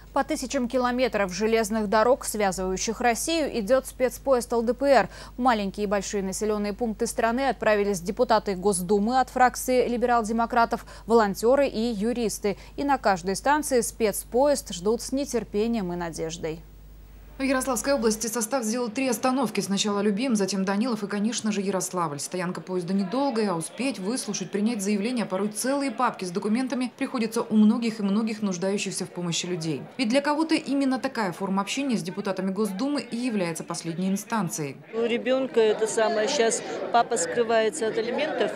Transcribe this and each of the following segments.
По тысячам километров железных дорог, связывающих Россию, идет спецпоезд ЛДПР. В маленькие и большие населенные пункты страны отправились депутаты Госдумы от фракции либерал-демократов, волонтеры и юристы. И на каждой станции спецпоезд ждут с нетерпением и надеждой. В Ярославской области состав сделал 3 остановки. Сначала Любим, затем Данилов и, конечно же, Ярославль. Стоянка поезда недолгая, а успеть, выслушать, принять заявление, порой целые папки с документами приходится у многих и многих нуждающихся в помощи людей. Ведь для кого-то именно такая форма общения с депутатами Госдумы и является последней инстанцией. У ребенка это самое. Сейчас папа скрывается от алиментов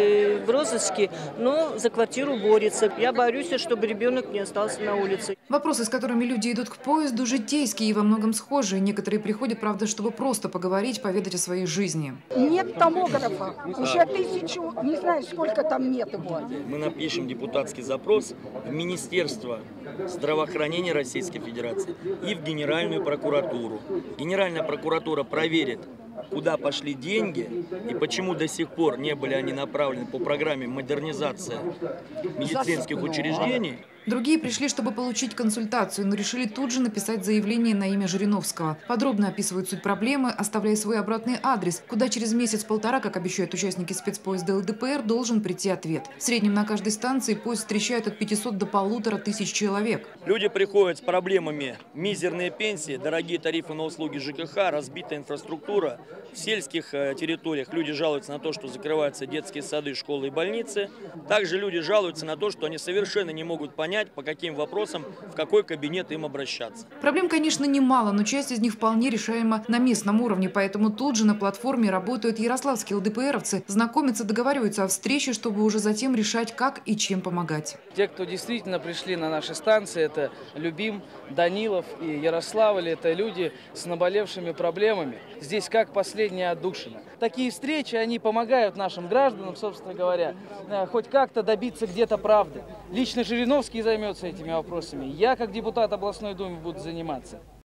и в розыске, но за квартиру борется. Я борюсь, чтобы ребенок не остался на улице. Вопросы, с которыми люди идут к поезду, житейские и во многом схожие. Некоторые приходят, правда, чтобы просто поговорить, поведать о своей жизни. Нет томографа. Уже 1000, не знаю, сколько там нет его. Мы напишем депутатский запрос в Министерство здравоохранения Российской Федерации и в Генеральную прокуратуру. Генеральная прокуратура проверит, куда пошли деньги и почему до сих пор не были они направлены по программе модернизации медицинских учреждений. Другие пришли, чтобы получить консультацию, но решили тут же написать заявление на имя Жириновского. Подробно описывают суть проблемы, оставляя свой обратный адрес, куда через месяц-полтора, как обещают участники спецпоезда ЛДПР, должен прийти ответ. В среднем на каждой станции поезд встречает от 500 до 1500 человек. Люди приходят с проблемами: мизерные пенсии, дорогие тарифы на услуги ЖКХ, разбитая инфраструктура. В сельских территориях люди жалуются на то, что закрываются детские сады, школы и больницы. Также люди жалуются на то, что они совершенно не могут понять, по каким вопросам, в какой кабинет им обращаться. Проблем, конечно, немало, но часть из них вполне решаема на местном уровне. Поэтому тут же на платформе работают ярославские ЛДПРовцы, знакомятся, договариваются о встрече, чтобы уже затем решать, как и чем помогать. Те, кто действительно пришли на наши станции, это Любим, Данилов и Ярославль, это люди с наболевшими проблемами. Здесь как последняя отдушина. Такие встречи, они помогают нашим гражданам, собственно говоря, хоть как-то добиться где-то правды. Лично Жириновский займется этими вопросами. Я, как депутат областной думы, буду заниматься.